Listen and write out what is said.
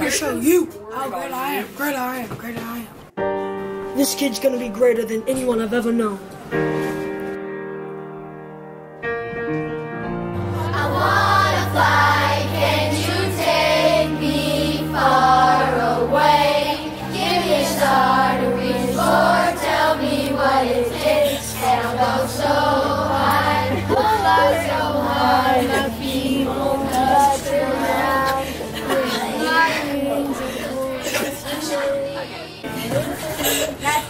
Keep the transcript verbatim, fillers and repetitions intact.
gonna show you how great I am, great I am, great I am. This kid's gonna be greater than anyone I've ever known. I wanna fly, can you take me far away? Give me a star to reach for, tell me what it takes, and I'll go so high, I'll fly so high, my feet won't touch the ground. My wings are full of